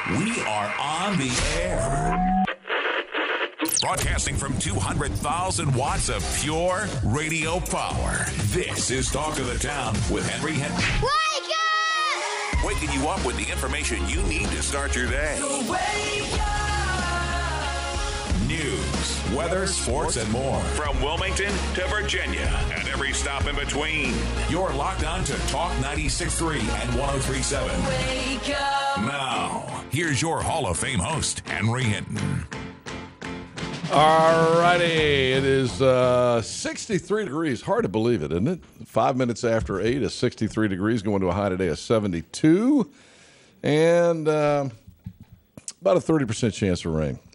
We are on the air. Broadcasting from 200,000 watts of pure radio power. This is Talk of the Town with Henry Hinton. Wake up! Waking you up with the information you need to start your day. So wake up! News, weather, sports, and more. From Wilmington to Virginia and every stop in between. You're locked on to Talk 96.3 and 103.7. Wake up! Now, here's your Hall of Fame host, Henry Hinton. All righty, it is 63 degrees. Hard to believe it, isn't it? 5 minutes after 8 is 63 degrees, going to a high today of 72. And about a 30% chance of rain.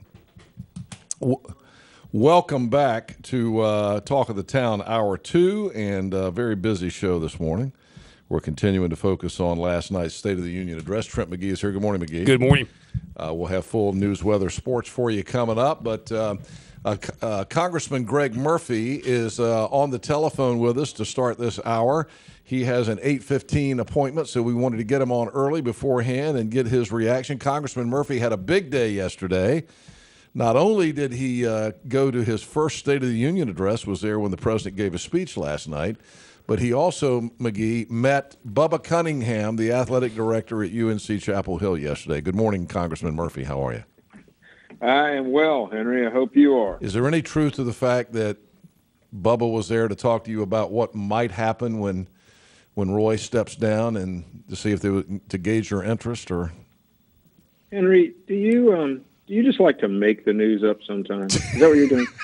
Welcome back to Talk of the Town, Hour 2, and a very busy show this morning. We're continuing to focus on last night's State of the Union address. Trent McGee is here. Good morning, McGee. Good morning. We'll have full news, weather, sports for you coming up. But Congressman Greg Murphy is on the telephone with us to start this hour. He has an 8:15 appointment, so we wanted to get him on early beforehand and get his reaction. Congressman Murphy had a big day yesterday. Not only did he go to his first State of the Union address, was there when the president gave a speech last night, but he also, McGee, met Bubba Cunningham, the athletic director at UNC Chapel Hill yesterday. Good morning, Congressman Murphy. How are you? I am well, Henry. I hope you are. Is there any truth to the fact that Bubba was there to talk to you about what might happen when Roy steps down and to see if they would, to gauge your interest? Or Henry, do you just like to make the news up sometimes? Is that what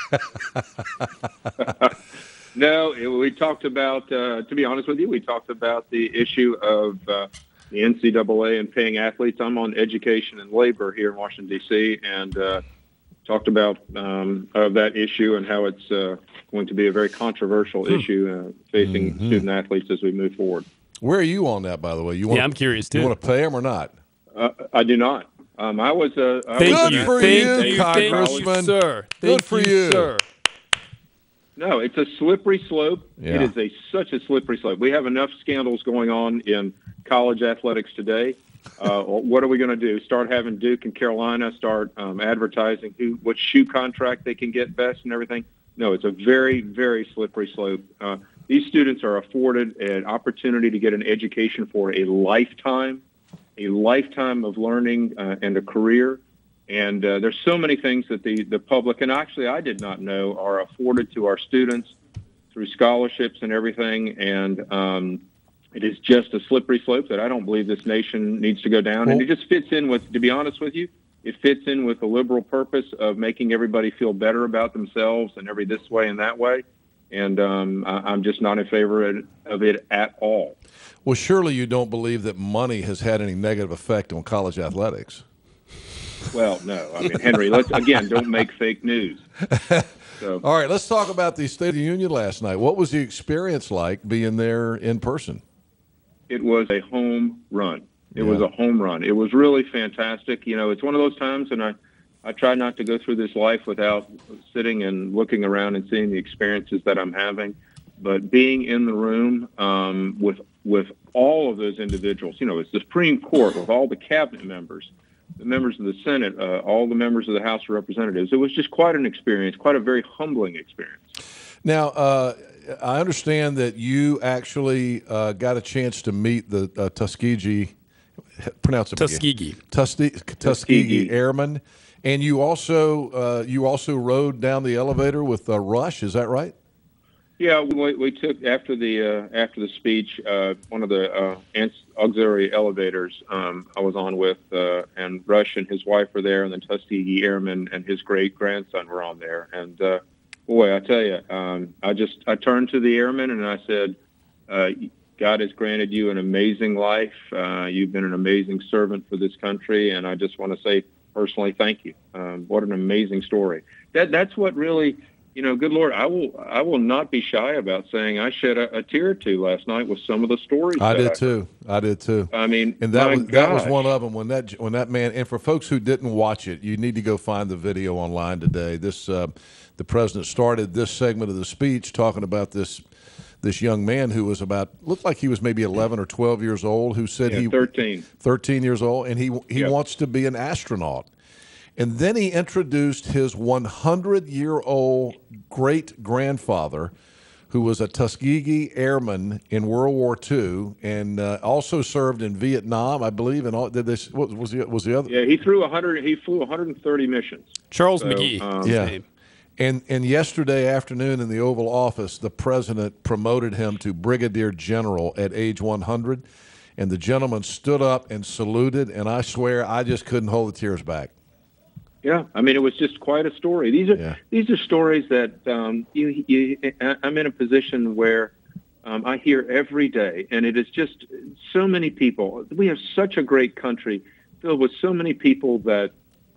you're doing? No, we talked about, to be honest with you, we talked about the issue of the NCAA and paying athletes. I'm on education and labor here in Washington, D.C., and talked about that issue and how it's going to be a very controversial issue facing student athletes as we move forward. Where are you on that, by the way? I'm curious, too. You want to pay them or not? I do not. I was Good for you, Congressman. Sir. Good for you, sir. No, it's a slippery slope. Yeah. It is such a slippery slope. We have enough scandals going on in college athletics today. What are we going to do? Start having Duke and Carolina start advertising what shoe contract they can get best and everything? No, it's a very, very slippery slope. These students are afforded an opportunity to get an education for a lifetime of learning and a career. And there's so many things that the public, and actually I did not know, are afforded to our students through scholarships and everything. And it is just a slippery slope that I don't believe this nation needs to go down. And it just fits in with, to be honest with you, it fits in with the liberal purpose of making everybody feel better about themselves and every this way and that way. And I'm just not in favor of it at all. Well, surely you don't believe that money has had any negative effect on college athletics. Well, no. I mean, Henry, don't make fake news. So. All right, let's talk about the State of the Union last night. What was the experience like being there in person? It was a home run. It was a home run. It was really fantastic. You know, it's one of those times, and I try not to go through this life without sitting and looking around and seeing the experiences that I'm having. But being in the room with all of those individuals, you know, it's the Supreme Court with all the cabinet members, the members of the Senate, all the members of the House of Representatives. It was just quite an experience, quite a very humbling experience. Now, I understand that you actually got a chance to meet the Tuskegee, pronounce it Tuskegee. Tuskegee Airmen, and you also rode down the elevator with Rush. Is that right? Yeah, we took after the speech one of the auxiliary elevators I was on with, and Rush and his wife were there, and then Tuskegee Airman and his great grandson were on there. And boy, I tell you, I turned to the airman and I said, God has granted you an amazing life. You've been an amazing servant for this country, and I just want to say personally, thank you. What an amazing story. That's what really. You know, good Lord, I will not be shy about saying I shed a tear or two last night with some of the stories. I did too. I mean, and that was one of them when that man. And for folks who didn't watch it, you need to go find the video online today. The president started this segment of the speech talking about this this young man who was looked like he was maybe 11 or 12 years old, who said 13 years old, and he wants to be an astronaut. And then he introduced his 100-year-old great-grandfather, who was a Tuskegee airman in World War II and also served in Vietnam, I believe. And all, did this? What was the other? Yeah, he flew 130 missions. Charles McGee. Yeah. Name. And yesterday afternoon in the Oval Office, the president promoted him to brigadier general at age 100, and the gentleman stood up and saluted. And I swear, I just couldn't hold the tears back. Yeah, I mean, it was just quite a story. These are stories that I'm in a position where I hear every day, and it is just so many people. We have such a great country filled with so many people that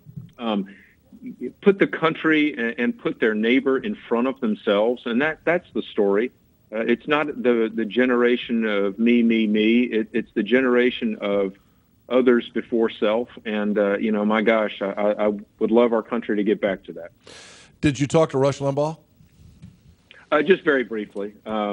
put the country and put their neighbor in front of themselves, and that's the story. It's not the generation of me. It's the generation of others before self, and my gosh, I would love our country to get back to that. Did you talk to Rush Limbaugh? Just very briefly.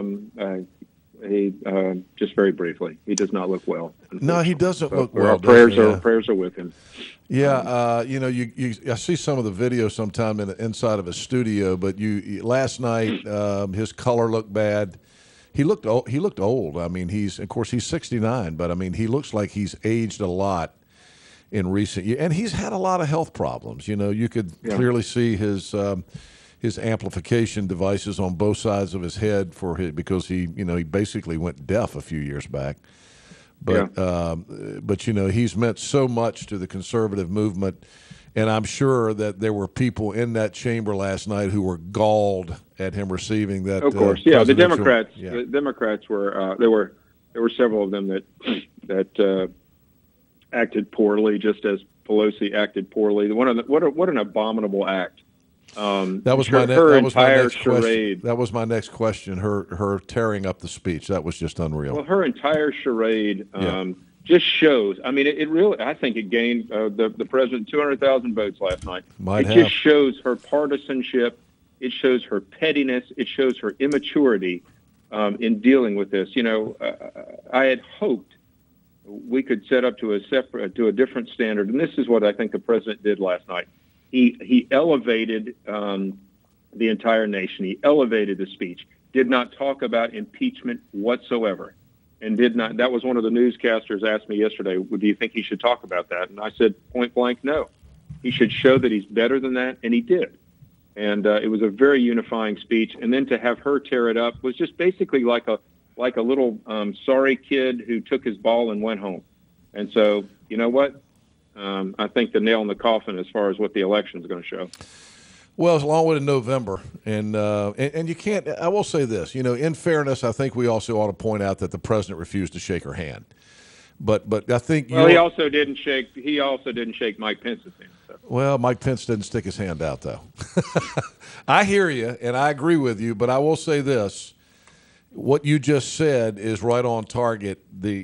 Just very briefly. He does not look well. No, he doesn't look well. Our prayers are with him. Yeah, I see some of the video sometime inside of his studio, but last night his color looked bad. He looked old. I mean, he's 69, but I mean, he looks like he's aged a lot in recent years, and he's had a lot of health problems. You could clearly see his amplification devices on both sides of his head because he basically went deaf a few years back. But he's meant so much to the conservative movement. And I'm sure that there were people in that chamber last night who were galled at him receiving that. Of course, the Democrats. Yeah. The Democrats were there were several of them that acted poorly, just as Pelosi acted poorly. What an abominable act. That was my next question. That was my next question. Her tearing up the speech. That was just unreal. Well, her entire charade. Just shows. I mean, it really. I think it gained the president 200,000 votes last night. Just shows her partisanship. It shows her pettiness. It shows her immaturity in dealing with this. I had hoped we could set up to a different standard, and this is what I think the president did last night. He elevated the entire nation. He elevated the speech. Did not talk about impeachment whatsoever. And did not. That was one of the newscasters asked me yesterday, do you think he should talk about that? And I said point blank, no. He should show that he's better than that, and he did. And it was a very unifying speech. And then to have her tear it up was just basically like a little sorry kid who took his ball and went home. And so, you know what? I think the nail in the coffin as far as what the election is going to show. Well, it's a long way to November, and you can't. I will say this, in fairness, I think we also ought to point out that the president refused to shake her hand. But I think he also didn't shake Mike Pence's hand. So. Well, Mike Pence didn't stick his hand out though. I hear you, and I agree with you, but I will say this: what you just said is right on target.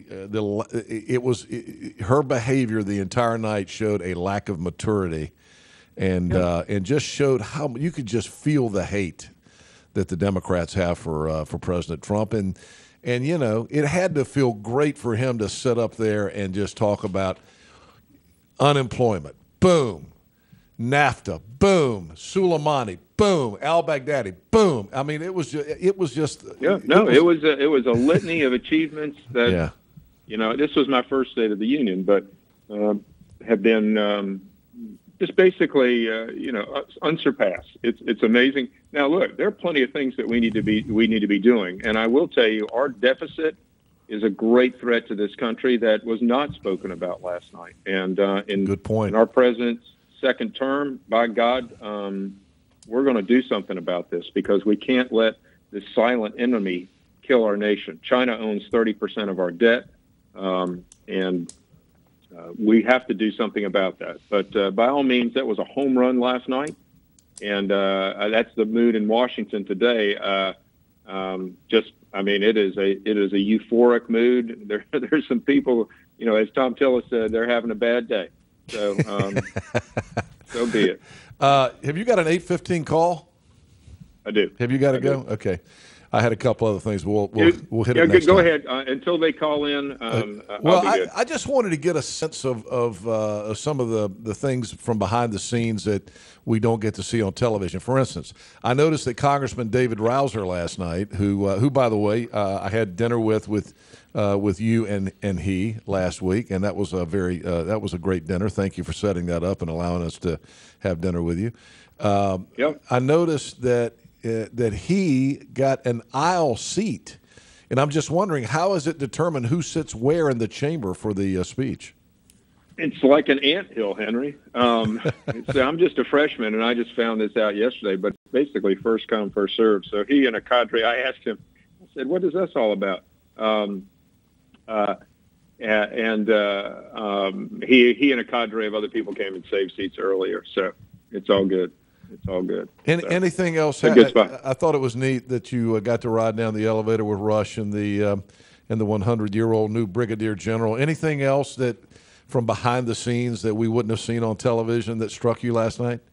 Her behavior the entire night showed a lack of maturity. And just showed how you could just feel the hate that the Democrats have for President Trump, and it had to feel great for him to sit up there and just talk about unemployment, boom, NAFTA, boom, Soleimani, boom, al-Baghdadi, boom. I mean, it was just it was a litany of achievements that this was my first State of the Union, but have been. Just basically, unsurpassed. It's amazing. Now, look, there are plenty of things that we need to be doing, and I will tell you, our deficit is a great threat to this country that was not spoken about last night. And good point. In our president's second term, by God, we're going to do something about this because we can't let this silent enemy kill our nation. China owns 30% of our debt, and we have to do something about that. But by all means, that was a home run last night, and that's the mood in Washington today. It is a euphoric mood. There's some people, as Tom Tillis said, they're having a bad day. So so be it. Have you got an 8:15 call? I do. Have you got to go? Okay. I had a couple other things. We'll hit yeah, it next go time. ahead. Until they call in, Well, I'll be good. I just wanted to get a sense of some of the things from behind the scenes that we don't get to see on television. For instance, I noticed that Congressman David Rouser last night, who by the way, I had dinner with you and he last week, and that was a great dinner. Thank you for setting that up and allowing us to have dinner with you. Yep. I noticed that he got an aisle seat. And I'm just wondering, how is it determined who sits where in the chamber for the speech? It's like an anthill, Henry. I'm just a freshman, and I just found this out yesterday. But basically, first come, first serve. So he and a cadre. I asked him. I said, "What is this all about?" He and a cadre of other people came and saved seats earlier. So it's all good. It's all good. Anything else? A good spot. I thought it was neat that you got to ride down the elevator with Rush and the 100-year-old new brigadier general. Anything else that from behind the scenes that we wouldn't have seen on television that struck you last night?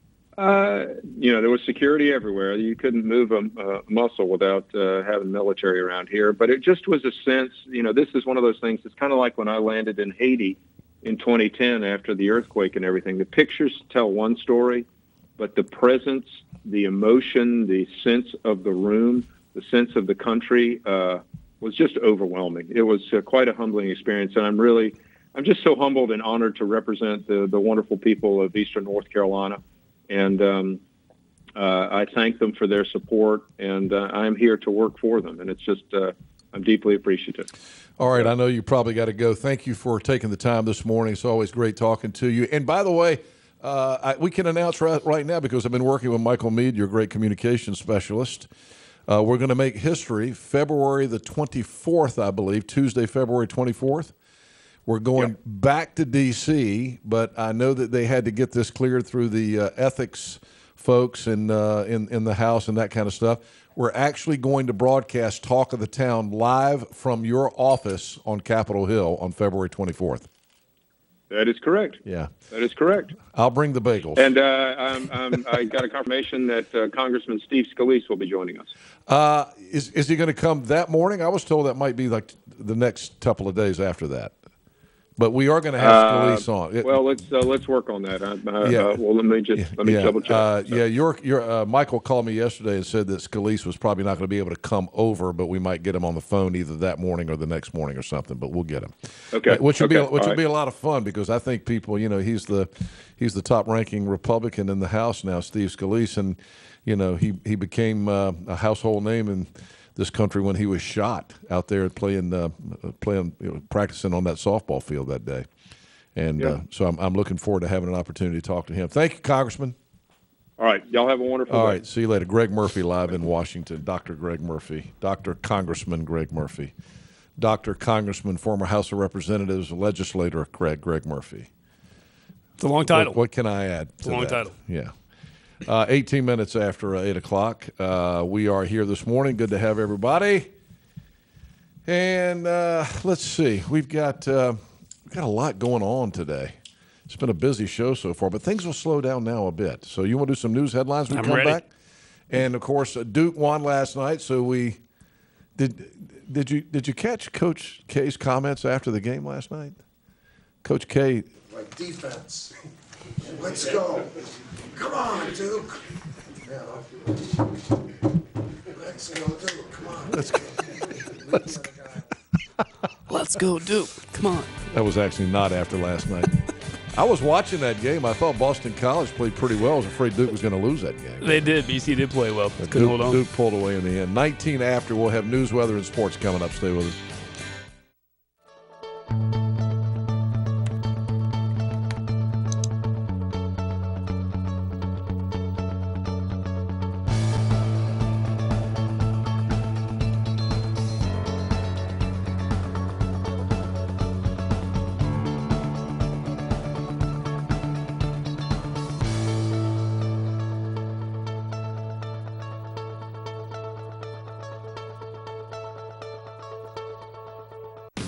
There was security everywhere. You couldn't move a muscle without having military around here. But it just was a sense, this is one of those things. It's kind of like when I landed in Haiti in 2010 after the earthquake and everything. The pictures tell one story, but the presence, the emotion, the sense of the room, the sense of the country was just overwhelming. It was quite a humbling experience, and I'm just so humbled and honored to represent the wonderful people of Eastern North Carolina. And I thank them for their support, and I'm here to work for them. And it's just, I'm deeply appreciative. All right, I know you probably got to go. Thank you for taking the time this morning. It's always great talking to you. And by the way, we can announce right now, because I've been working with Michael Mead, your great communications specialist. We're going to make history February the 24th, I believe, Tuesday, February 24th. We're going back to D.C., but I know that they had to get this cleared through the ethics folks in the House and that kind of stuff. We're actually going to broadcast Talk of the Town live from your office on Capitol Hill on February 24th. That is correct. Yeah. That is correct. I'll bring the bagels. And I got a confirmation that Congressman Steve Scalise will be joining us. Is he going to come that morning? I was told that might be like the next couple of days after that. But we are going to have Scalise on. Well, let's work on that. Well, let me double check. Michael called me yesterday and said that Scalise was probably not going to be able to come over, but we might get him on the phone either that morning or the next morning or something. But we'll get him. Okay. Which would be a lot of fun, because I think people, he's the top-ranking Republican in the House now, Steve Scalise, and he became a household name in this country when he was shot out there practicing on that softball field that day. And so I'm looking forward to having an opportunity to talk to him. Thank you, Congressman. All right. Y'all have a wonderful day. All right. See you later. Greg Murphy live in Washington. Dr. Greg Murphy. Dr. Congressman Greg Murphy. Dr. Congressman, former House of Representatives, legislator Greg Murphy. It's a long title. What can I add to It's a long that? title. Yeah. 18 minutes after 8 o'clock. We are here this morning. Good to have everybody. And let's see. We've got a lot going on today. It's been a busy show so far, but things will slow down now a bit. So you want to do some news headlines when we come ready. back? And, of course, Duke won last night, so we – did you catch Coach K's comments after the game last night? Coach K – Like defense. Let's go. Come on, Duke. Yeah. Let's go, Duke. Come on. Let's go, Duke. Come on. That was actually not after last night. I was watching that game. I thought Boston College played pretty well. I was afraid Duke was going to lose that game. They did. BC did play well. Couldn't hold on. Duke pulled away in the end. 19 after. We'll have news, weather, and sports coming up. Stay with us.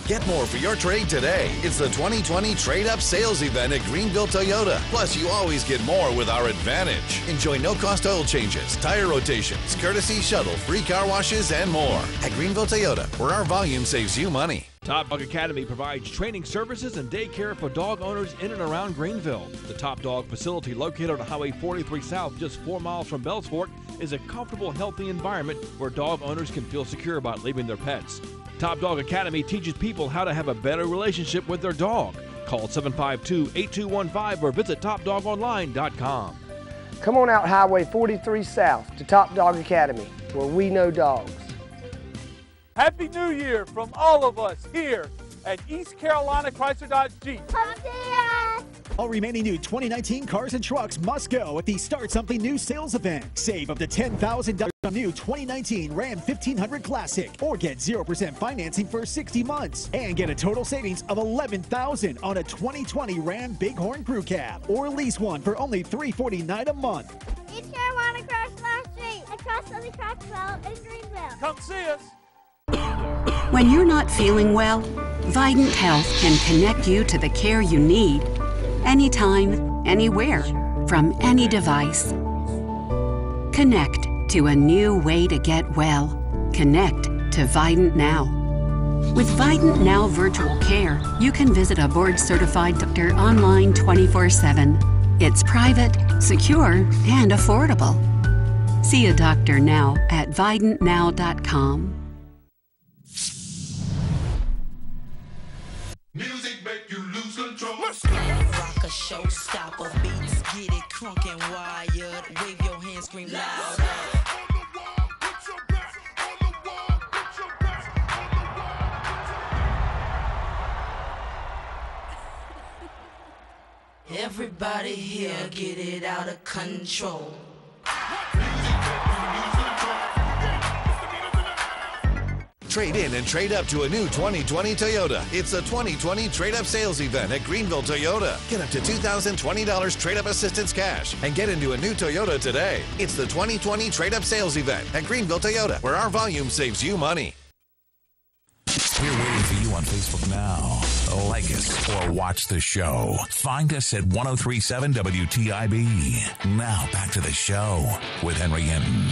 Get more for your trade today. It's the 2020 Trade Up Sales Event at Greenville Toyota. Plus, you always get more with our Advantage. Enjoy no-cost oil changes, tire rotations, courtesy shuttle, free car washes, and more. At Greenville Toyota, where our volume saves you money. Top Dog Academy provides training services and daycare for dog owners in and around Greenville. The Top Dog facility, located on Highway 43 South, just 4 miles from Bells Fork, is a comfortable, healthy environment where dog owners can feel secure about leaving their pets. Top Dog Academy teaches people how to have a better relationship with their dog. Call 752-8215 or visit topdogonline.com. Come on out Highway 43 South to Top Dog Academy, where we know dogs. Happy New Year from all of us here at East Carolina Chrysler Dodge Jeep. All remaining new 2019 cars and trucks must go at the Start Something New sales event. Save up to $10,000 on new 2019 Ram 1500 Classic, or get 0% financing for 60 months, and get a total savings of $11,000 on a 2020 Ram Bighorn Crew Cab, or lease one for only $349 a month. East Carolina Chrysler Dodge Jeep across the Crossville in Greenville. Come see us. When you're not feeling well, Vidant Health can connect you to the care you need anytime, anywhere, from any device. Connect to a new way to get well. Connect to Vidant Now. With Vidant Now Virtual Care, you can visit a board-certified doctor online 24/7. It's private, secure, and affordable. See a doctor now at vidantnow.com. Music make you lose control. Rock a showstopper, beats get it crunk and wired. Wave your hands, scream loud. Everybody here get it out of control. Trade in and trade up to a new 2020 Toyota. It's the 2020 Trade Up Sales Event at Greenville Toyota. Get up to $2,020 trade up assistance cash and get into a new Toyota today. It's the 2020 Trade Up Sales Event at Greenville Toyota, where our volume saves you money. We're waiting for you on Facebook now. Like us or watch the show. Find us at 1037 WTIB. Now back to the show with Henry Hinton.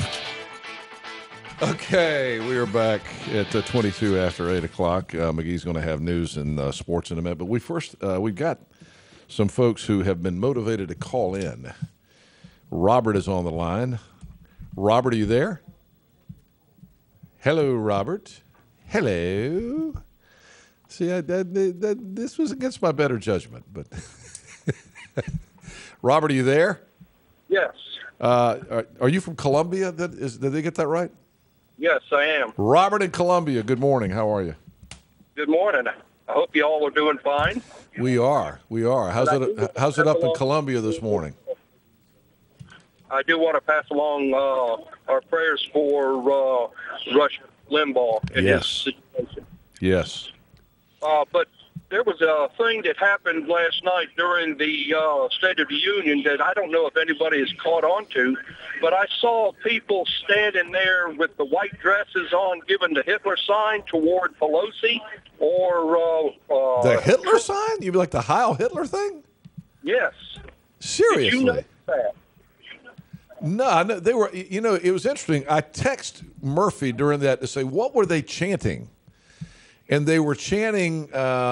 Okay, we are back at 22 after 8 o'clock. McGee's going to have news and sports in a minute. But we've got some folks who have been motivated to call in. Robert is on the line. Robert, are you there? Hello, Robert. Hello. See, this was against my better judgment. But Robert, are you there? Yes. Are you from Columbia? Did they get that right? Yes, I am. Robert in Columbia, good morning. How are you? Good morning. I hope you all are doing fine. We are. How's it up in Columbia this morning? I do want to pass along our prayers for Rush Limbaugh in his situation. Yes. But there was a thing that happened last night during the State of the Union that I don't know if anybody has caught on to, but I saw people standing there with the white dresses on giving the Hitler sign toward Pelosi or... the Hitler sign? You mean like the Heil Hitler thing? Yes. Seriously? Did you know that? No, they were, it was interesting. I text Murphy during that to say, what were they chanting? And they were chanting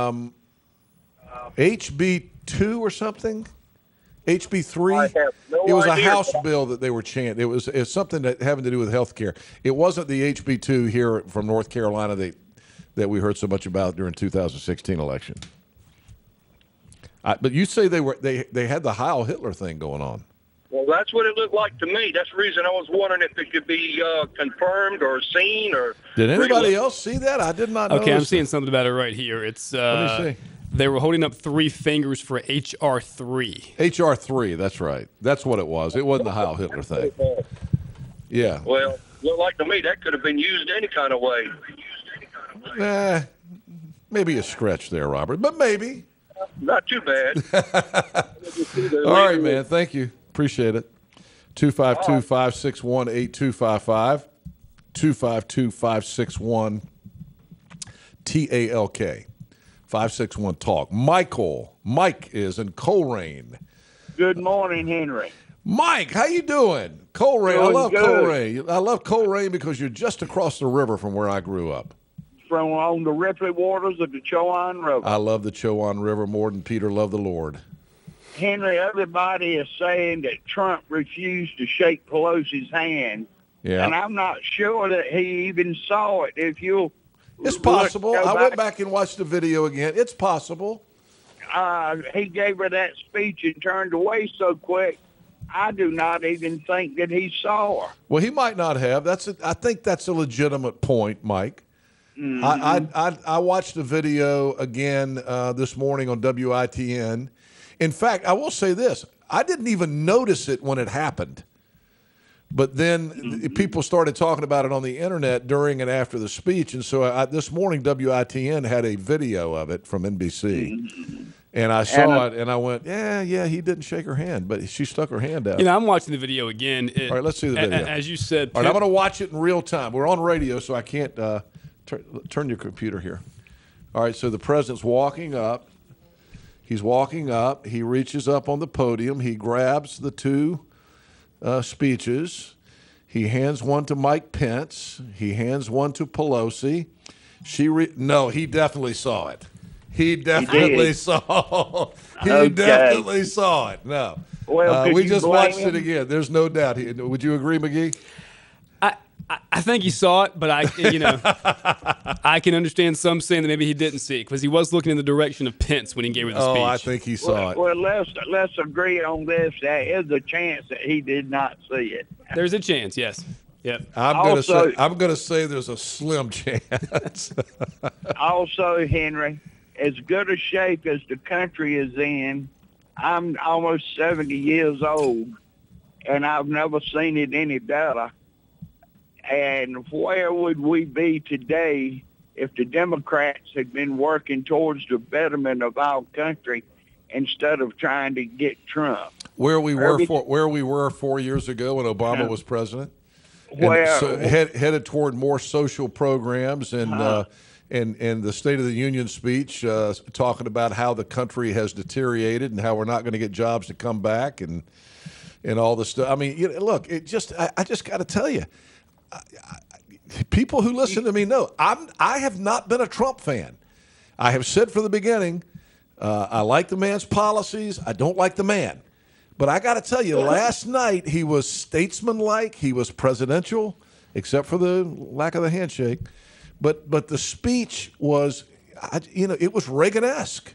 HB2 or something? HB3? It was a House bill that they were chanting. It was something that having to do with health care. It wasn't the HB2 here from North Carolina that we heard so much about during 2016 election. But you say they had the Heil Hitler thing going on. Well, that's what it looked like to me. That's the reason I was wondering if it could be confirmed or seen or. Did anybody else see that? I did not. Okay, I'm seeing something about it right here. It's. Let me see. They were holding up 3 fingers for HR3. HR3, that's right. That's what it was. It wasn't the Heil Hitler thing. Yeah. Well, looked like to me that could have been used any kind of way. Maybe a stretch there, Robert, but maybe. Not too bad. All right, man. Thank you. Appreciate it. 252-561-8255. 252-561-TALK. 561-TALK. Mike is in Colerain. Good morning, Henry. Mike, how you doing? Colerain. I love good. Colerain. I love Colerain because you're just across the river from where I grew up. From on the Ripley waters of the Chowan River. I love the Chowan River more than Peter loved the Lord. Henry, everybody is saying that Trump refused to shake Pelosi's hand. Yeah. And I'm not sure that he even saw it. If you It's possible. I went back and watched the video again. It's possible. He gave her that speech and turned away so quick. I do not even think that he saw her. Well, he might not have. I think that's a legitimate point, Mike. Mm-hmm. I watched the video again this morning on WITN. In fact, I will say this. I didn't even notice it when it happened. But then people started talking about it on the Internet during and after the speech. And so this morning, WITN had a video of it from NBC. And I saw it, and I went, yeah, he didn't shake her hand, but she stuck her hand out. I'm watching the video again. All right, let's see the video. As you said. All right, I'm going to watch it in real time. We're on radio, so I can't turn your computer here. All right, so the president's walking up. He's walking up. He reaches up on the podium. He grabs the two speeches. He hands one to Mike Pence. He hands one to Pelosi. No, he definitely saw it. He definitely saw. He definitely saw it. No, well, we just watched him? it again. There's no doubt. Would you agree, McGee? I think he saw it, but I can understand some saying that maybe he didn't see it because he was looking in the direction of Pence when he gave her the speech. Oh, I think he saw it. Well, let's agree on this. There is a chance that he did not see it. There's a chance, yes. Yep. I'm gonna say there's a slim chance. Also, Henry, as good a shape as the country is in, I'm almost 70 years old, and I've never seen it any better. And where would we be today if the Democrats had been working towards the betterment of our country instead of trying to get Trump? Where we were 4 years ago when Obama was president, headed toward more social programs and the State of the Union speech, talking about how the country has deteriorated and how we're not going to get jobs to come back and all this stuff. I mean, look, I just got to tell you. People who listen to me know I have not been a Trump fan. I have said from the beginning, I like the man's policies. I don't like the man. But I got to tell you, last night he was statesmanlike. He was presidential, except for the lack of the handshake. But the speech was, it was Reagan-esque.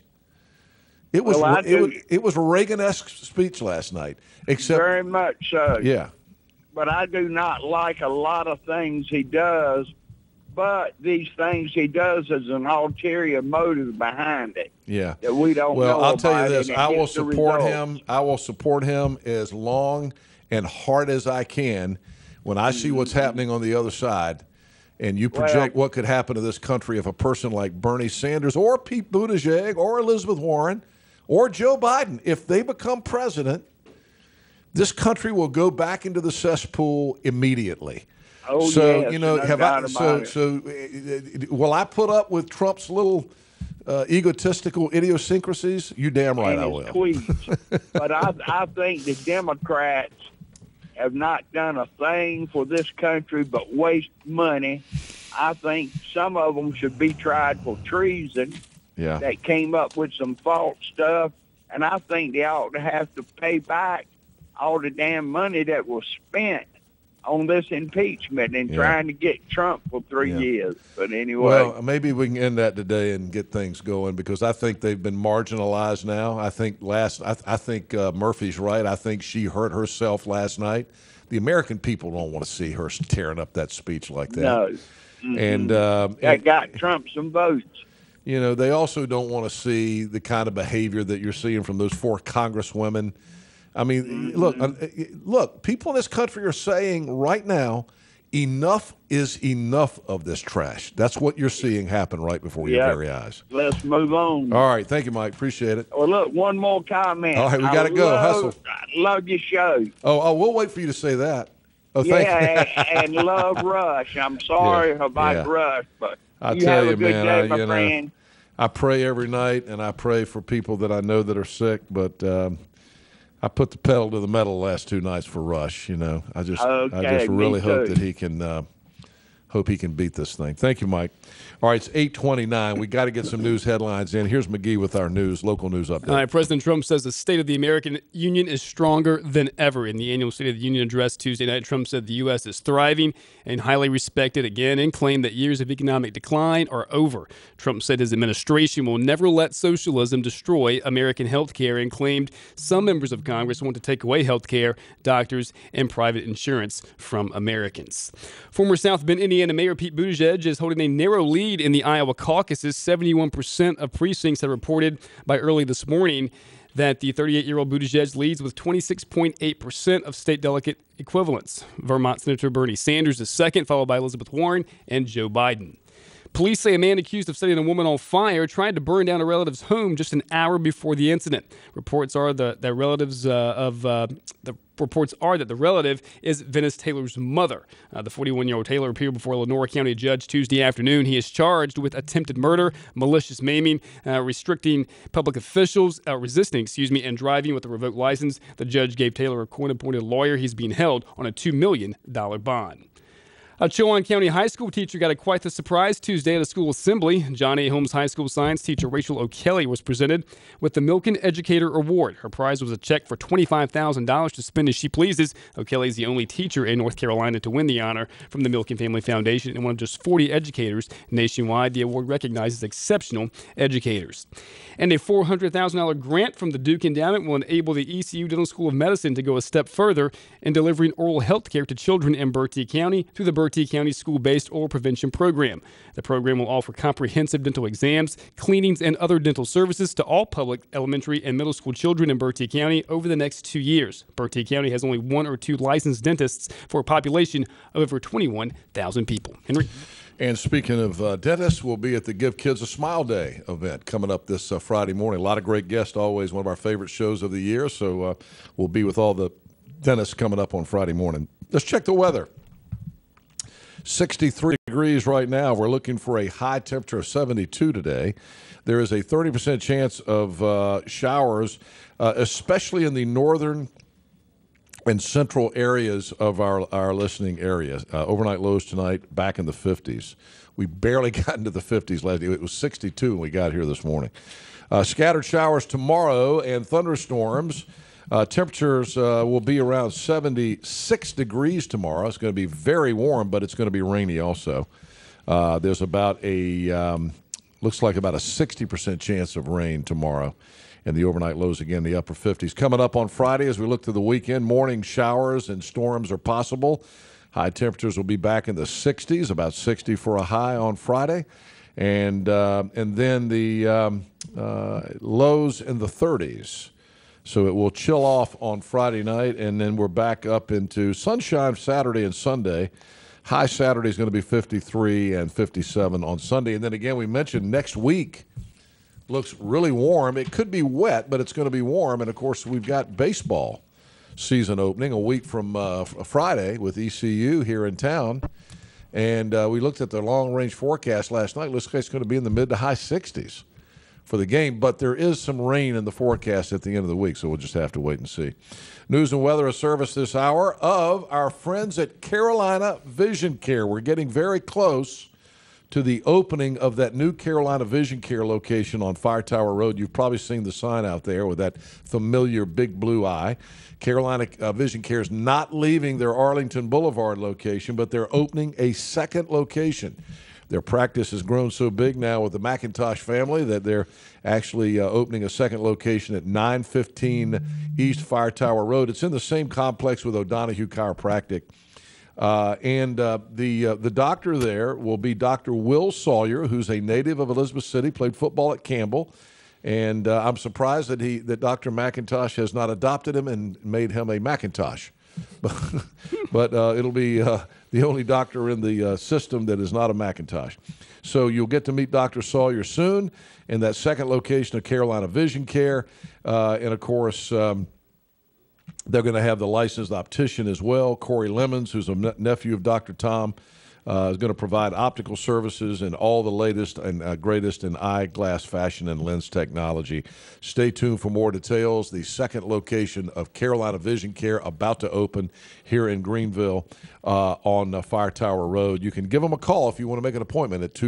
It was it was Reagan-esque speech last night. Except very much so. Yeah. But I do not like a lot of things he does. But these things he does is an ulterior motive behind it. Yeah. That we don't know Well, I'll tell you about, this. and I will it's the support results. him. I will support him as long and hard as I can when I see what's happening on the other side. And you project what could happen to this country if a person like Bernie Sanders or Pete Buttigieg or Elizabeth Warren or Joe Biden, if they become president, this country will go back into the cesspool immediately. Oh, so yes, will I put up with Trump's little egotistical idiosyncrasies? You damn right I will. Tweets. But I think the Democrats have not done a thing for this country but waste money. I think some of them should be tried for treason. Yeah. That came up with some false stuff, and I think they ought to have to pay back all the damn money that was spent on this impeachment and trying to get Trump for 3 years. But anyway. Well, maybe we can end that today and get things going because I think they've been marginalized now. I think Murphy's right. I think she hurt herself last night. The American people don't want to see her tearing up that speech like that. No. Mm-hmm. And that got Trump some votes. They also don't want to see the kind of behavior that you're seeing from those 4 congresswomen. I mean, look, people in this country are saying right now, enough is enough of this trash. That's what you're seeing happen right before your very eyes. Let's move on. All right. Thank you, Mike. Appreciate it. Well, look, one more comment. All right, we got to go. Hustle. I love your show. Oh, we'll wait for you to say that. Oh, thank you. and love Rush. I'm sorry about Rush, but I you tell have you, a good man, day, my friend. I pray every night, and I pray for people that I know that are sick, but I put the pedal to the metal the last 2 nights for Rush. I just really hope that he can beat this thing. Thank you, Mike. All right, it's 8:29. We got to get some news headlines in. Here's McGee with our local news update. All right, President Trump says the state of the American Union is stronger than ever. In the annual State of the Union address Tuesday night, Trump said the U.S. is thriving and highly respected again, and claimed that years of economic decline are over. Trump said his administration will never let socialism destroy American health care, and claimed some members of Congress want to take away health care, doctors, and private insurance from Americans. Former South Bend, Indiana Mayor Pete Buttigieg is holding a narrow lead in the Iowa caucuses. 71% of precincts had reported by early this morning that the 38-year-old Buttigieg leads with 26.8% of state delegate equivalents. Vermont Senator Bernie Sanders is second, followed by Elizabeth Warren and Joe Biden. Police say a man accused of setting a woman on fire tried to burn down a relative's home just an hour before the incident. Reports are that the relative is Venice Taylor's mother. The 41-year-old Taylor appeared before a Lenore County judge Tuesday afternoon. He is charged with attempted murder, malicious maiming, resisting, and driving with a revoked license. The judge gave Taylor a court-appointed lawyer. He's being held on a $2 million bond. A Chowan County high school teacher got quite the surprise Tuesday at a school assembly. John A. Holmes High School science teacher Rachel O'Kelly was presented with the Milken Educator Award. Her prize was a check for $25,000 to spend as she pleases. O'Kelly is the only teacher in North Carolina to win the honor from the Milken Family Foundation and one of just 40 educators nationwide. The award recognizes exceptional educators. And a $400,000 grant from the Duke Endowment will enable the ECU Dental School of Medicine to go a step further in delivering oral health care to children in Bertie County through the Bertie County School-Based Oral Prevention Program. The program will offer comprehensive dental exams, cleanings, and other dental services to all public elementary and middle school children in Bertie County over the next 2 years. Bertie County has only 1 or 2 licensed dentists for a population of over 21,000 people. Henry? And speaking of dentists, we'll be at the Give Kids a Smile Day event coming up this Friday morning. A lot of great guests, always one of our favorite shows of the year. So we'll be with all the dentists coming up on Friday morning. Let's check the weather. 63 degrees right now. We're looking for a high temperature of 72 today. There is a 30% chance of showers, especially in the northern and central areas of our listening area. Overnight lows tonight back in the 50s. We barely got into the 50s last night. It was 62 when we got here this morning. Scattered showers tomorrow and thunderstorms. Temperatures will be around 76 degrees tomorrow. It's going to be very warm, but it's going to be rainy also. There's about looks like about a 60% chance of rain tomorrow. And the overnight lows again, the upper 50s. Coming up on Friday as we look to the weekend, morning showers and storms are possible. High temperatures will be back in the 60s, about 60 for a high on Friday. And then the lows in the 30s. So it will chill off on Friday night, and then we're back up into sunshine Saturday and Sunday. High Saturday is going to be 53 and 57 on Sunday. And then again, we mentioned next week looks really warm. It could be wet, but it's going to be warm. And, of course, we've got baseball season opening a week from Friday with ECU here in town. And we looked at the long-range forecast last night. Looks like it's going to be in the mid to high 60s for the game. But there is some rain in the forecast at the end of the week, so we'll just have to wait and see. News and weather, a service this hour of our friends at Carolina Vision Care. We're getting very close to the opening of that new Carolina Vision Care location on Fire Tower Road. You've probably seen the sign out there with that familiar big blue eye. Carolina Vision Care is not leaving their Arlington Boulevard location, but they're opening a second location. Their practice has grown so big now with the McIntosh family that they're actually opening a second location at 915 East Fire Tower Road. It's in the same complex with O'Donohue Chiropractic. The doctor there will be Dr. Will Sawyer, who's a native of Elizabeth City, played football at Campbell. And I'm surprised that Dr. McIntosh has not adopted him and made him a McIntosh. But it'll be the only doctor in the system that is not a McIntosh. So you'll get to meet Dr. Sawyer soon in that second location of Carolina Vision Care. And, of course, they're going to have the licensed optician as well, Corey Lemons, who's a nephew of Dr. Tom is going to provide optical services and all the latest and greatest in eyeglass fashion and lens technology. Stay tuned for more details. The second location of Carolina Vision Care about to open here in Greenville on Fire Tower Road. You can give them a call if you want to make an appointment at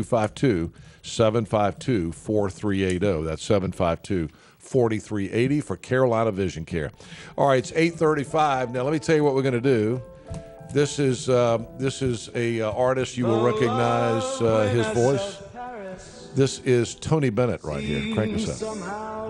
252-752-4380. That's 752-4380 for Carolina Vision Care. All right, it's 8:35. Now let me tell you what we're going to do. This is a artist you will recognize his voice. This is Tony Bennett right here. Crank this up.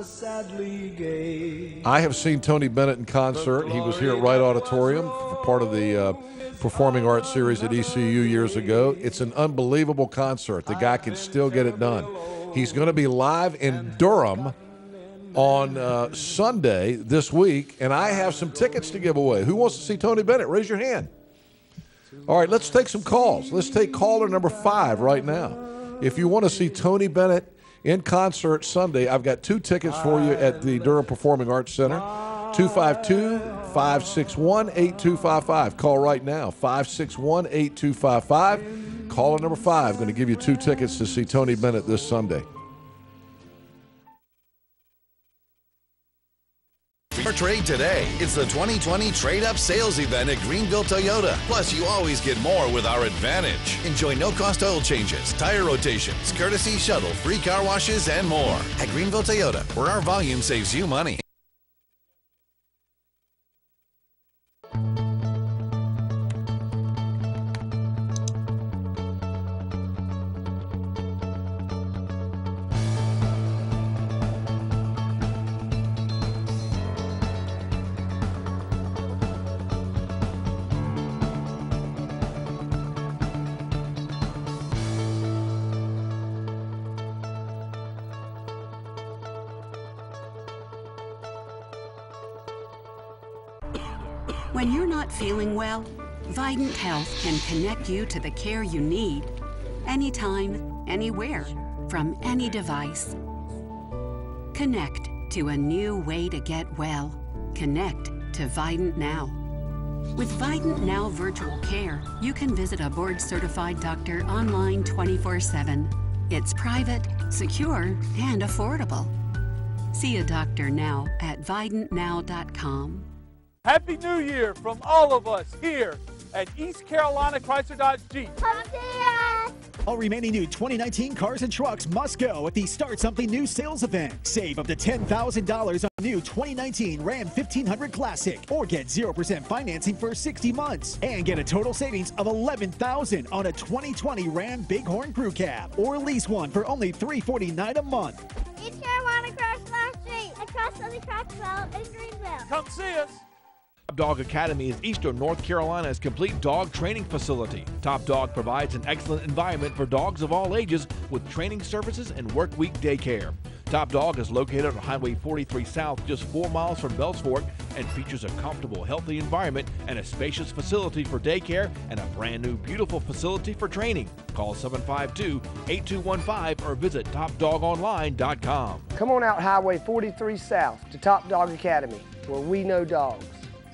I have seen Tony Bennett in concert. He was here at Wright Auditorium for part of the Performing Arts Series at ECU years ago. It's an unbelievable concert. The guy can still get it done. He's going to be live in Durham on Sunday this week, and I have some tickets to give away. Who wants to see Tony Bennett? Raise your hand. All right, let's take some calls. Let's take caller number 5 right now. If you want to see Tony Bennett in concert Sunday, I've got 2 tickets for you at the Durham Performing Arts Center. 252-561-8255. Call right now, 561-8255. Caller number 5, going to give you 2 tickets to see Tony Bennett this Sunday. Your trade today. It's the 2020 Trade Up Sales Event at Greenville Toyota. Plus, you always get more with our advantage. Enjoy no-cost oil changes, tire rotations, courtesy shuttle, free car washes, and more. At Greenville Toyota, where our volume saves you money. When you're not feeling well, Vidant Health can connect you to the care you need anytime, anywhere, from any device. Connect to a new way to get well. Connect to Vidant Now. With Vidant Now Virtual Care, you can visit a board-certified doctor online 24/7. It's private, secure, and affordable. See a doctor now at vidantnow.com. Happy New Year from all of us here at East Carolina Chrysler Dodge Jeep. All remaining new 2019 cars and trucks must go at the Start Something New sales event. Save up to $10,000 on new 2019 Ram 1500 Classic, or get 0% financing for 60 months, and get a total savings of $11,000 on a 2020 Ram Bighorn Crew Cab, or lease one for only $349 a month. East Carolina Chrysler Dodge Jeep, across the Crosswell in Greenville. Come see us. Top Dog Academy is Eastern North Carolina's complete dog training facility. Top Dog provides an excellent environment for dogs of all ages with training services and work week daycare. Top Dog is located on Highway 43 South, just 4 miles from Bells Fork, and features a comfortable, healthy environment and a spacious facility for daycare and a brand new, beautiful facility for training. Call 752-8215 or visit topdogonline.com. Come on out Highway 43 South to Top Dog Academy, where we know dogs.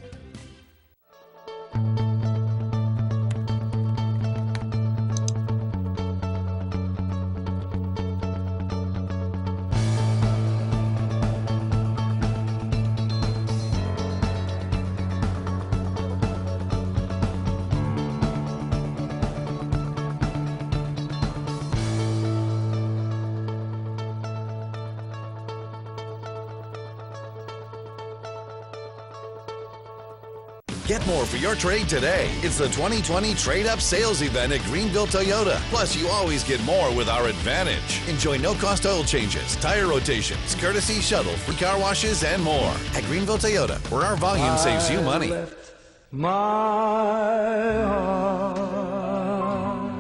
Get more for your trade today. It's the 2020 Trade Up Sales Event at Greenville Toyota. Plus, you always get more with our advantage. Enjoy no-cost oil changes, tire rotations, courtesy shuttle, free car washes, and more. At Greenville Toyota, where our volume saves you money. My heart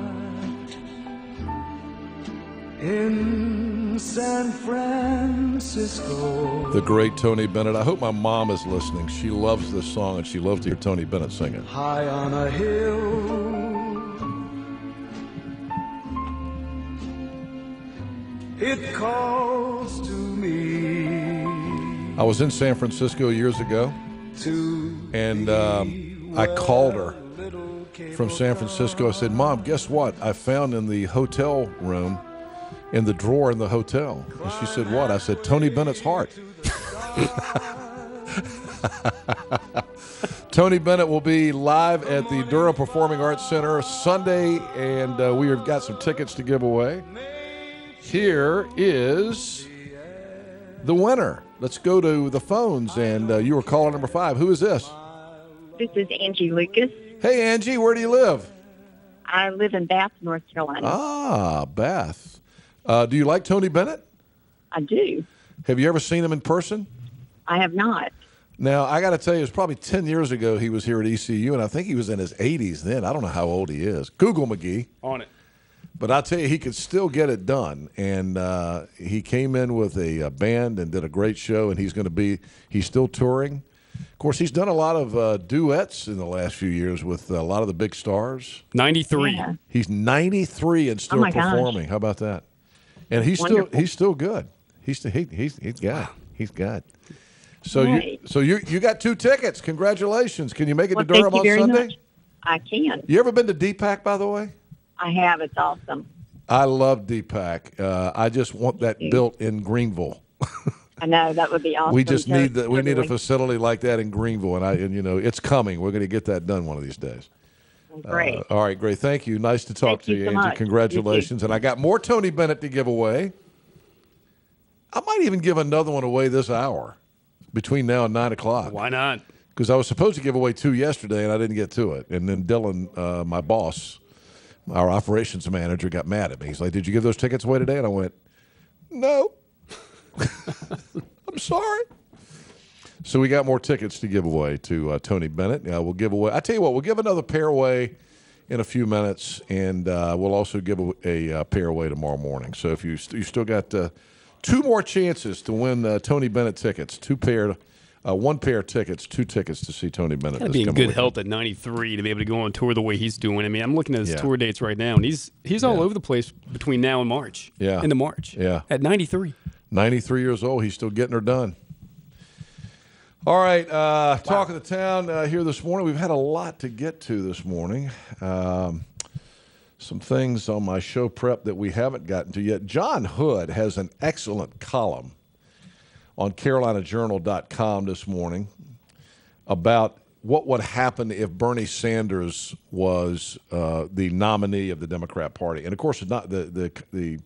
in San Francisco. The great Tony Bennett. I hope my mom is listening. She loves this song, and she loves to hear Tony Bennett sing it. High on a hill, it calls to me. I was in San Francisco years ago, and I called her from San Francisco. I said, Mom, guess what? I found in the hotel room, in the drawer in the hotel. And she said, what? I said, Tony Bennett's heart. Tony Bennett will be live at the Durham Performing Arts Center Sunday, and we have got some tickets to give away. Here is the winner. Let's go to the phones, and you were caller number 5. Who is this? This is Angie Lucas. Hey, Angie, where do you live? I live in Bath, North Carolina. Ah, Bath. Do you like Tony Bennett? I do. Have you ever seen him in person? I have not. Now, I got to tell you, it was probably 10 years ago he was here at ECU, and I think he was in his 80s then. I don't know how old he is. Google McGee. On it. But I'll tell you, he could still get it done. And he came in with a band and did a great show, and he's still touring. Of course, he's done a lot of duets in the last few years with a lot of the big stars. 93. Yeah. He's 93 and still performing. How about that? And he's still good. He's got. So right. you got 2 tickets. Congratulations. Can you make it to Durham on Sunday? Much. I can. You ever been to DPAC, by the way? I have. It's awesome. I love DPAC. I just want that built in Greenville. I know that would be awesome. We just need a facility like that in Greenville, and you know it's coming. We're going to get that done one of these days. Great. All right, great. Thank you. Nice to talk to you, so Angie. much. Congratulations. And I got more Tony Bennett to give away. I might even give another one away this hour between now and 9 o'clock. Why not? Because I was supposed to give away 2 yesterday, and I didn't get to it. And then Dylan, my boss, our operations manager, got mad at me. He's like, did you give those tickets away today? And I went, no. I'm sorry. So we got more tickets to give away to Tony Bennett. We'll give away. I tell you what, we'll give another pair away in a few minutes, and we'll also give a pair away tomorrow morning. So if you still got 2 more chances to win Tony Bennett tickets, 1 pair of tickets, 2 tickets to see Tony Bennett. Gotta be in good health at 93 to be able to go on tour the way he's doing. I mean, I'm looking at his tour dates right now, and he's all over the place between now and March. Yeah. Into March. Yeah. At 93. 93 years old. He's still getting her done. All right. Talk of the town here this morning. We've had a lot to get to this morning. Some things on my show prep that we haven't gotten to yet. John Hood has an excellent column on CarolinaJournal.com this morning about what would happen if Bernie Sanders was the nominee of the Democrat Party. And, of course, it's not the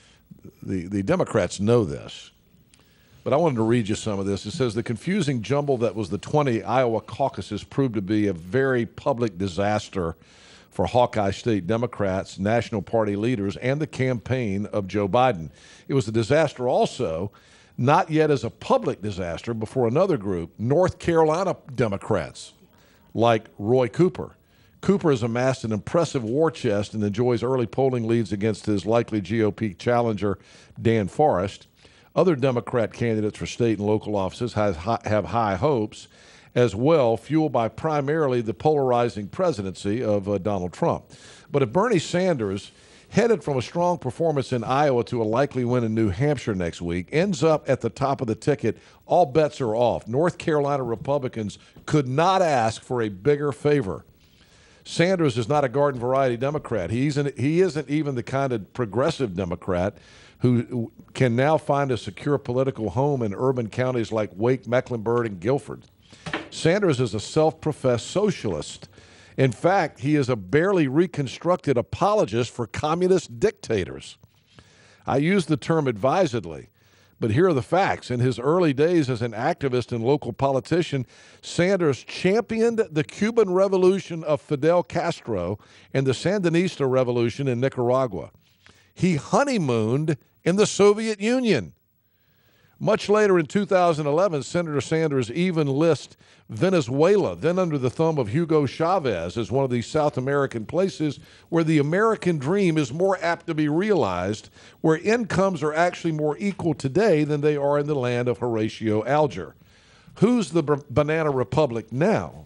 Democrats know this. But I wanted to read you some of this. It says, the confusing jumble that was the 20 Iowa caucuses proved to be a very public disaster for Hawkeye State Democrats, national party leaders, and the campaign of Joe Biden. It was a disaster also, not yet as a public disaster, before another group, North Carolina Democrats, like Roy Cooper. Cooper has amassed an impressive war chest and enjoys early polling leads against his likely GOP challenger, Dan Forrest. Other Democrat candidates for state and local offices have high hopes as well, fueled by primarily the polarizing presidency of Donald Trump. But if Bernie Sanders, headed from a strong performance in Iowa to a likely win in New Hampshire next week, ends up at the top of the ticket, all bets are off. North Carolina Republicans could not ask for a bigger favor. Sanders is not a garden variety Democrat. He isn't even the kind of progressive Democrat who can now find a secure political home in urban counties like Wake, Mecklenburg, and Guilford. Sanders is a self-professed socialist. In fact, he is a barely reconstructed apologist for communist dictators. I use the term advisedly, but here are the facts. In his early days as an activist and local politician, Sanders championed the Cuban Revolution of Fidel Castro and the Sandinista Revolution in Nicaragua. He honeymooned in the Soviet Union. Much later in 2011, Senator Sanders even lists Venezuela, then under the thumb of Hugo Chavez, as one of these South American places where the American dream is more apt to be realized, where incomes are actually more equal today than they are in the land of Horatio Alger. Who's the banana republic now?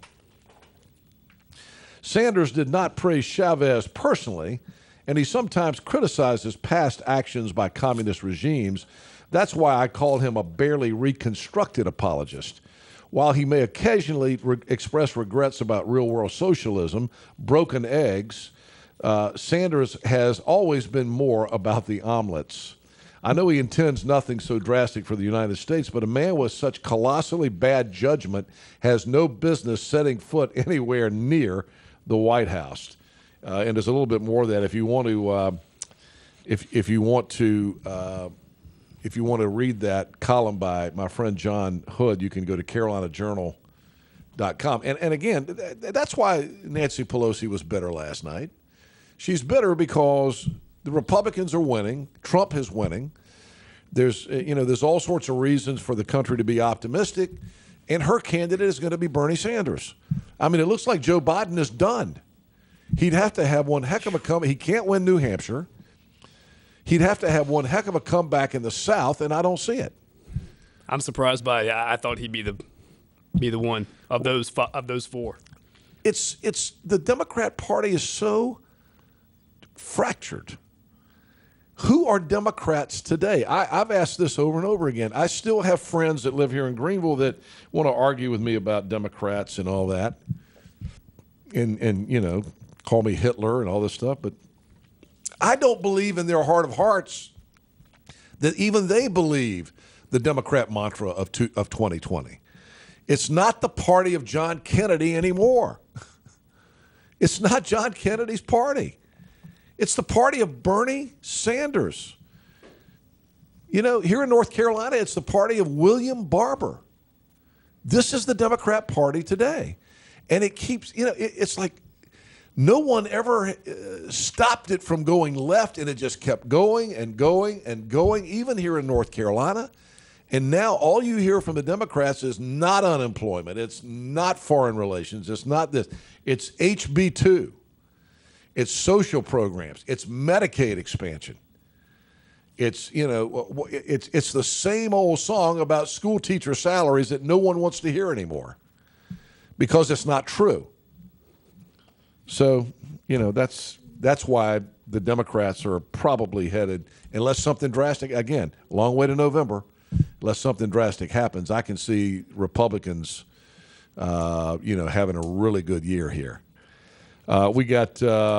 Sanders did not praise Chavez personally, and he sometimes criticizes past actions by communist regimes. That's why I call him a barely reconstructed apologist. While he may occasionally express regrets about real-world socialism, broken eggs, Sanders has always been more about the omelets. I know he intends nothing so drastic for the United States, but a man with such colossally bad judgment has no business setting foot anywhere near the White House. And there's a little bit more of that if you want to, if you want to read that column by my friend John Hood, you can go to CarolinaJournal.com. And again, that's why Nancy Pelosi was bitter last night. She's bitter because the Republicans are winning. Trump is winning. There's all sorts of reasons for the country to be optimistic, and her candidate is going to be Bernie Sanders. I mean, it looks like Joe Biden is done. He'd have to have one heck of a comeback. He can't win New Hampshire. He'd have to have one heck of a comeback in the South, and I don't see it. I'm surprised by it. I thought he'd be the one of those four. It's the Democrat Party is so fractured. Who are Democrats today? I've asked this over and over again. I still have friends that live here in Greenville that want to argue with me about Democrats and all that, and call me Hitler and all this stuff. But I don't believe in their heart of hearts that even they believe the Democrat mantra of 2020. It's not the party of John Kennedy anymore. It's not John Kennedy's party. It's the party of Bernie Sanders. Here in North Carolina, it's the party of William Barber. This is the Democrat Party today. And it keeps, it's like no one ever stopped it from going left, and it just kept going and going and going, even here in North Carolina. And now all you hear from the Democrats is not unemployment. It's not foreign relations. It's not this. It's HB2. It's social programs. It's Medicaid expansion. It's it's the same old song about school teacher salaries that no one wants to hear anymore because it's not true. So, that's why the Democrats are probably headed, unless something drastic, again, long way to November, unless something drastic happens, I can see Republicans, having a really good year here. We got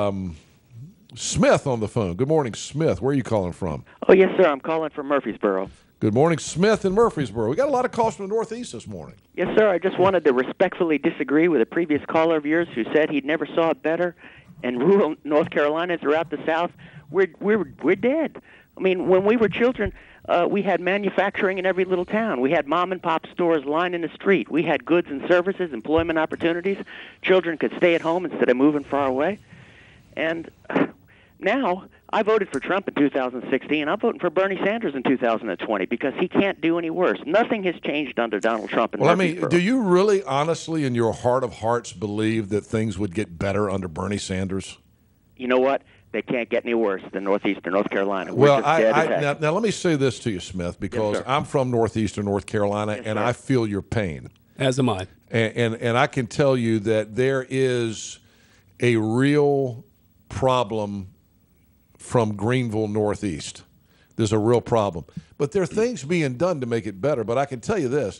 Smith on the phone. Good morning, Smith. Where are you calling from? Oh, yes, sir. I'm calling from Murfreesboro. Good morning, Smith in Murfreesboro. We got a lot of calls from the Northeast this morning. Yes, sir. I just wanted to respectfully disagree with a previous caller of yours who said he'd never saw it better. In rural North Carolina, throughout the South, we're dead. I mean, when we were children, we had manufacturing in every little town. We had mom-and-pop stores lining the street. We had goods and services, employment opportunities. Children could stay at home instead of moving far away. And now, I voted for Trump in 2016. I'm voting for Bernie Sanders in 2020 because he can't do any worse. Nothing has changed under Donald Trump. Well, I mean, do you really honestly, in your heart of hearts, believe that things would get better under Bernie Sanders? You know what? They can't get any worse than Northeastern North Carolina. Well, now let me say this to you, Smith, because yes, I'm from Northeastern North Carolina, yes, and sir. I feel your pain. As am I. And I can tell you that there is a real problem from Greenville Northeast. There's a real problem. But there are things being done to make it better. But I can tell you this,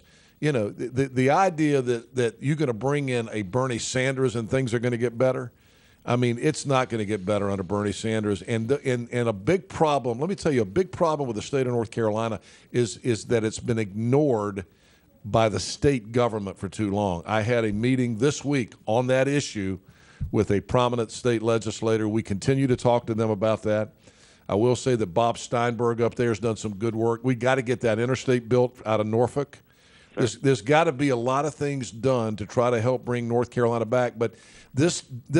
the idea that you're going to bring in a Bernie Sanders and things are going to get better, I mean, it's not going to get better under Bernie Sanders. And a big problem, let me tell you, a big problem with the state of North Carolina is that it's been ignored by the state government for too long. I had a meeting this week on that issue with a prominent state legislator. We continue to talk to them about that. I will say that Bob Steinberg up there has done some good work. We got to get that interstate built out of Norfolk. There's got to be a lot of things done to try to help bring North Carolina back. But this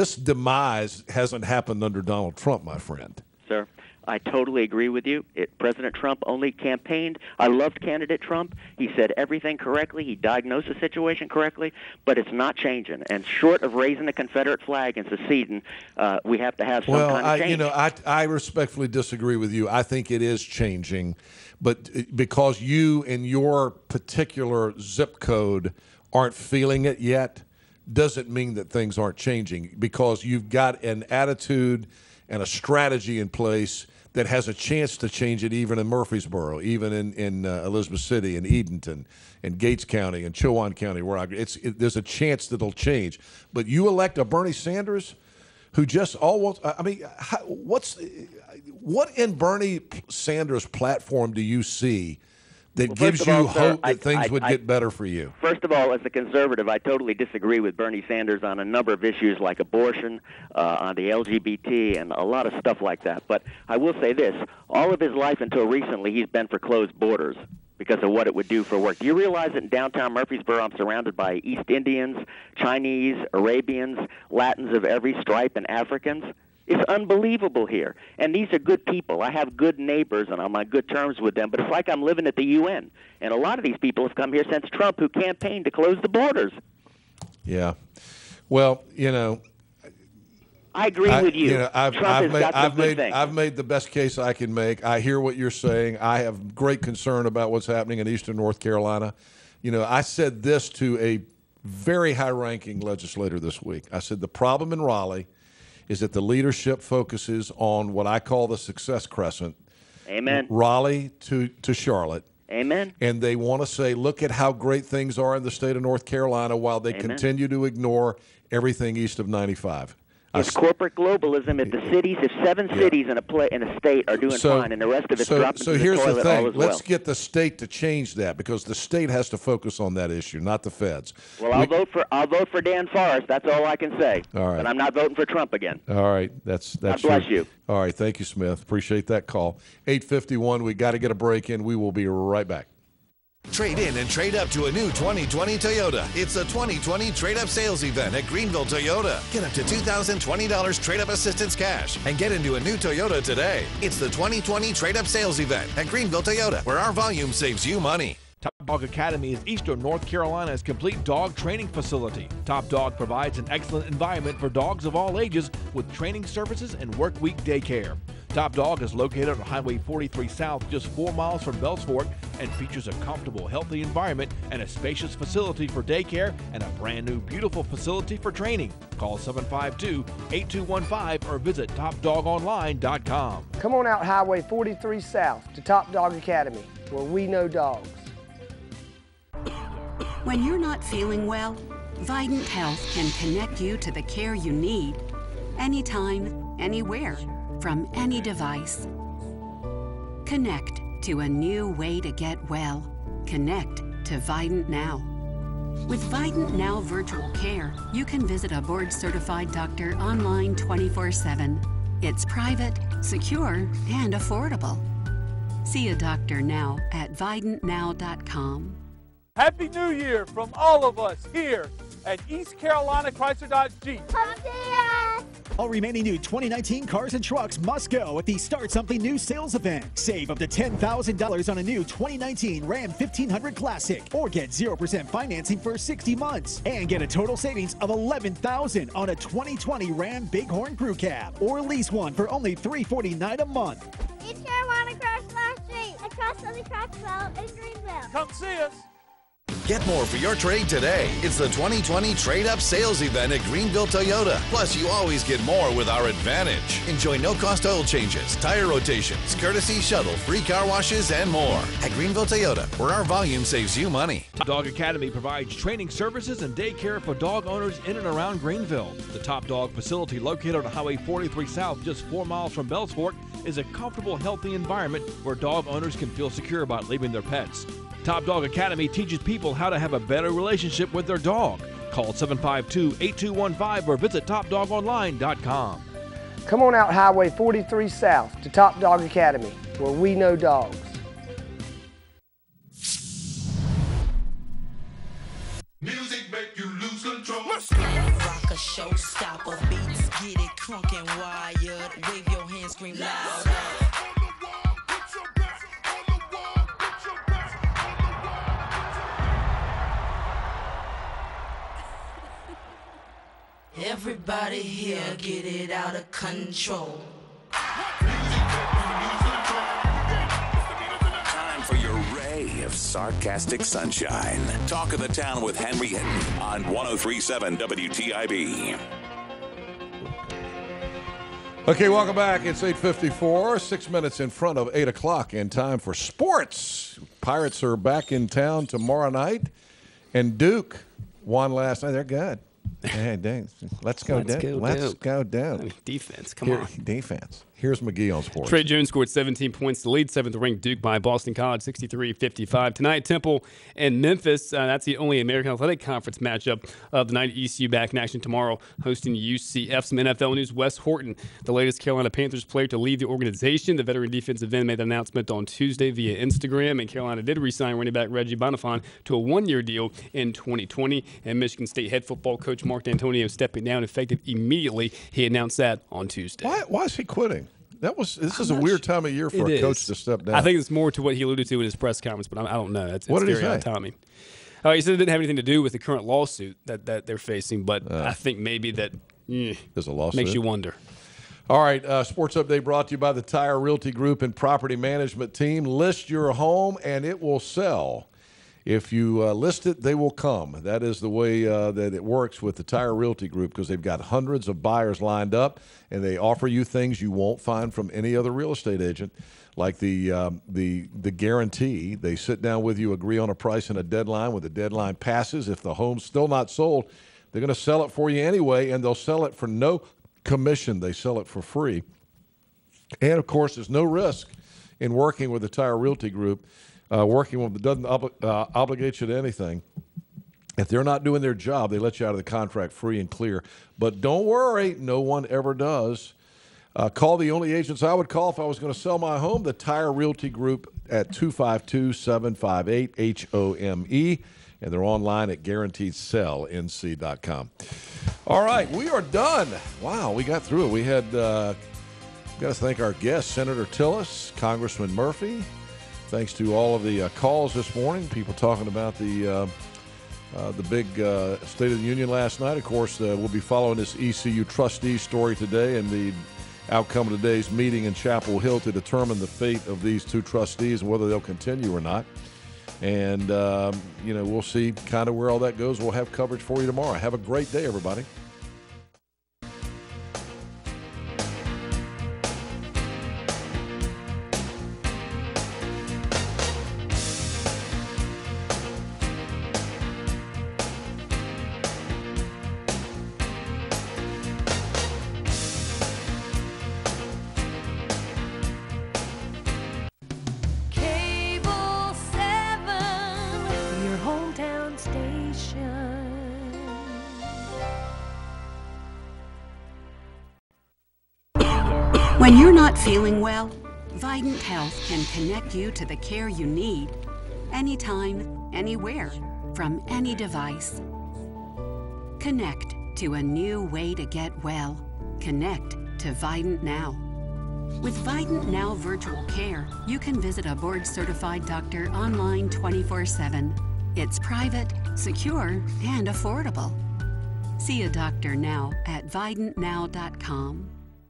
demise hasn't happened under Donald Trump, my friend. Sir, I totally agree with you. President Trump only campaigned. I loved candidate Trump. He said everything correctly. He diagnosed the situation correctly, but it's not changing. And short of raising the Confederate flag and seceding, we have to have some kind of change. I respectfully disagree with you. I think it is changing, but because you and your particular zip code aren't feeling it yet, doesn't mean that things aren't changing, because you've got an attitude and a strategy in place that has a chance to change it even in Murfreesboro, even in Elizabeth City and Edenton and Gates County and Chowan County, where there's a chance that it'll change. But you elect a Bernie Sanders who just almost, what in Bernie Sanders' platform do you see that gives you hope that things would get better for you? First of all, as a conservative, I totally disagree with Bernie Sanders on a number of issues like abortion, on the LGBT, and a lot of stuff like that. But I will say this, all of his life until recently, he's been for closed borders because of what it would do for work. Do you realize that in downtown Murfreesboro, I'm surrounded by East Indians, Chinese, Arabians, Latins of every stripe, and Africans? It's unbelievable here. And these are good people. I have good neighbors, and I'm on good terms with them. But it's like I'm living at the UN. And a lot of these people have come here since Trump, who campaigned to close the borders. Yeah. Well, I agree with you. I've made the best case I can make. I hear what you're saying. I have great concern about what's happening in eastern North Carolina. I said this to a very high-ranking legislator this week. I said the problem in Raleigh is that the leadership focuses on what I call the success crescent. Amen. Raleigh to Charlotte. Amen. And they want to say, look at how great things are in the state of North Carolina while they continue to ignore everything east of 95. It's corporate globalism. If the cities, if 7 cities in a state are doing fine, and the rest of it's dropping to the here's toilet the thing. all as well. Let's get the state to change that, because the state has to focus on that issue, not the feds. Well, I'll vote for Dan Forrest. That's all I can say. All right. But I'm not voting for Trump again. All right, that's God bless you. All right, thank you, Smith. Appreciate that call. 8:51. We got to get a break in. We will be right back. Trade in and trade up to a new 2020 Toyota. It's a 2020 trade-up sales event at Greenville Toyota. Get up to $2,020 trade-up assistance cash and get into a new Toyota today. It's the 2020 trade-up sales event at Greenville Toyota, where our volume saves you money. Top Dog Academy is Eastern North Carolina's complete dog training facility. Top Dog provides an excellent environment for dogs of all ages with training services and work week daycare. Top Dog is located on Highway 43 South, just 4 miles from Bells Fork, and features a comfortable, healthy environment and a spacious facility for daycare and a brand new, beautiful facility for training. Call 752-8215 or visit TopDogOnline.com. Come on out Highway 43 South to Top Dog Academy, where we know dogs. When you're not feeling well, Vidant Health can connect you to the care you need anytime, anywhere, from any device. Connect to a new way to get well. Connect to Vidant Now. With Vidant Now Virtual Care, you can visit a board-certified doctor online 24/7. It's private, secure, and affordable. See a doctor now at VidantNow.com. Happy New Year from all of us here at East Carolina Chrysler Dodge Jeep. Come see us! All remaining new 2019 cars and trucks must go at the Start Something New sales event. Save up to $10,000 on a new 2019 Ram 1500 Classic, or get 0% financing for 60 months. And get a total savings of $11,000 on a 2020 Ram Bighorn Crew Cab, or lease one for only $349 a month. East Carolina Chrysler Street, across from the Crosswell in Greenville. Come see us! Get more for your trade today. It's the 2020 Trade-Up Sales Event at Greenville Toyota. Plus, you always get more with our Advantage. Enjoy no-cost oil changes, tire rotations, courtesy shuttle, free car washes, and more. At Greenville Toyota, where our volume saves you money. Top Dog Academy provides training services and daycare for dog owners in and around Greenville. The Top Dog facility, located on Highway 43 South, just 4 miles from Bells Fork, is a comfortable, healthy environment where dog owners can feel secure about leaving their pets. Top Dog Academy teaches people how to have a better relationship with their dog. Call 752-8215 or visit TopDogOnline.com. Come on out Highway 43 South to Top Dog Academy, where we know dogs. Music make you lose control. Rock a showstopper, beats get it crunk and wired. Wave your hands, scream loud. Everybody here get it out of control. Time for your ray of sarcastic sunshine. Talk of the town with Henry Hinton on 103.7 WTIB. Okay, welcome back. It's 8:54, 6 minutes in front of 8 o'clock, and time for sports. Pirates are back in town tomorrow night, and Duke won last night. They're good. Hey, dang. Let's go down. Let's go down. Defense, come on. Defense. Here's McGee on sports. Trey Jones scored 17 points to lead 7th-ranked Duke by Boston College, 63-55. Tonight, Temple and Memphis. That's the only American Athletic Conference matchup of the night. ECU back in action tomorrow, hosting UCF. Some NFL news. Wes Horton, the latest Carolina Panthers player to leave the organization. The veteran defensive end made the announcement on Tuesday via Instagram, and Carolina did re-sign running back Reggie Bonifant to a one-year deal in 2020. And Michigan State head football coach Mark D'Antonio stepping down effective immediately. He announced that on Tuesday. Why is he quitting? This is a weird time of year for a coach to step down. I think it's more to what he alluded to in his press conference, but I don't know. It's what did he say? Timing. He said it didn't have anything to do with the current lawsuit that they're facing, but I think maybe that there's a lawsuit. Makes you wonder. All right, sports update brought to you by the Tire Realty Group and Property Management Team. List your home and it will sell. If you list it, they will come. That is the way that it works with the Tire Realty Group, because they've got hundreds of buyers lined up, and they offer you things you won't find from any other real estate agent, like the guarantee. They sit down with you, agree on a price and a deadline. When the deadline passes, if the home's still not sold, they're going to sell it for you anyway, and they'll sell it for no commission. They sell it for free. And, of course, there's no risk in working with the Tire Realty Group. Working with them doesn't obligate you to anything. If they're not doing their job, they let you out of the contract free and clear. But don't worry, no one ever does. Call the only agents I would call if I was going to sell my home, the Tire Realty Group at 252-758-HOME, and they're online at guaranteedsellinc.com. All right, we are done. Wow, we got through it. We had got to thank our guests, Senator Tillis, Congressman Murphy. Thanks to all of the calls this morning, people talking about the big State of the Union last night. Of course, we'll be following this ECU trustee story today and the outcome of today's meeting in Chapel Hill to determine the fate of these two trustees and whether they'll continue or not. And, we'll see kind of where all that goes. We'll have coverage for you tomorrow. Have a great day, everybody. When you're not feeling well, Vidant Health can connect you to the care you need anytime, anywhere, from any device. Connect to a new way to get well. Connect to Vidant Now. With Vidant Now Virtual Care, you can visit a board-certified doctor online 24/7. It's private, secure, and affordable. See a doctor now at vidantnow.com.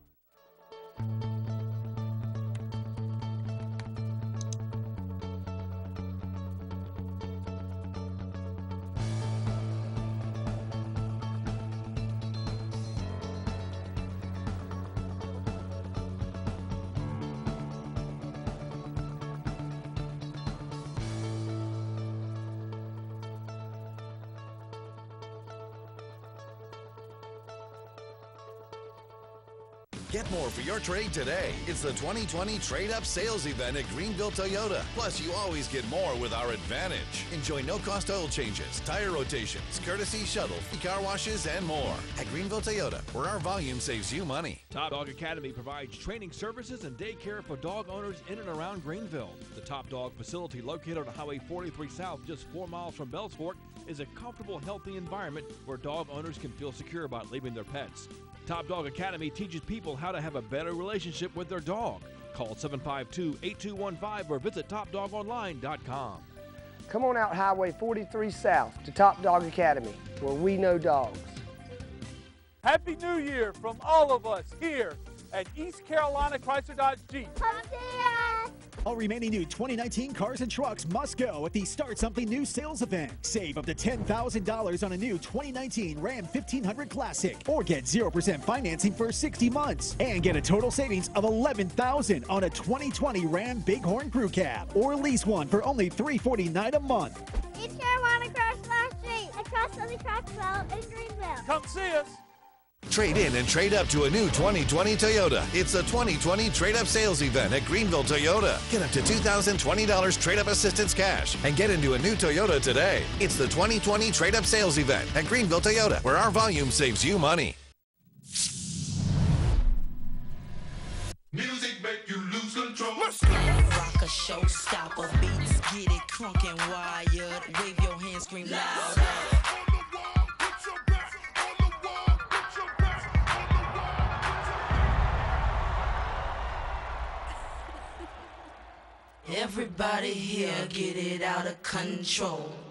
Get more for your trade today. It's the 2020 Trade Up Sales Event at Greenville Toyota. Plus, you always get more with our advantage. Enjoy no-cost oil changes, tire rotations, courtesy shuttle, car washes, and more. At Greenville Toyota, where our volume saves you money. Top Dog Academy provides training services and daycare for dog owners in and around Greenville. The Top Dog facility, located on Highway 43 South, just 4 miles from Bells Fork, is a comfortable, healthy environment where dog owners can feel secure about leaving their pets. Top Dog Academy teaches people how to have a better relationship with their dog. Call 752-8215 or visit topdogonline.com. Come on out Highway 43 South to Top Dog Academy, where we know dogs. Happy New Year from all of us here at East Carolina Chrysler Dodge Jeep. Come see us! All remaining new 2019 cars and trucks must go at the Start Something New sales event. Save up to $10,000 on a new 2019 Ram 1500 Classic, or get 0% financing for 60 months, and get a total savings of $11,000 on a 2020 Ram Bighorn Crew Cab, or lease one for only $349 a month. East Carolina Chrysler Street, across from the Crosswell in Greenville. Come see us. Trade in and trade up to a new 2020 Toyota. It's the 2020 Trade Up Sales Event at Greenville Toyota. Get up to $2,020 trade up assistance cash and get into a new Toyota today. It's the 2020 Trade Up Sales Event at Greenville Toyota, where our volume saves you money. Music make you lose control. Rock a showstopper, beats get it crunk and wired. Wave your hands, scream loud. Everybody here get it out of control.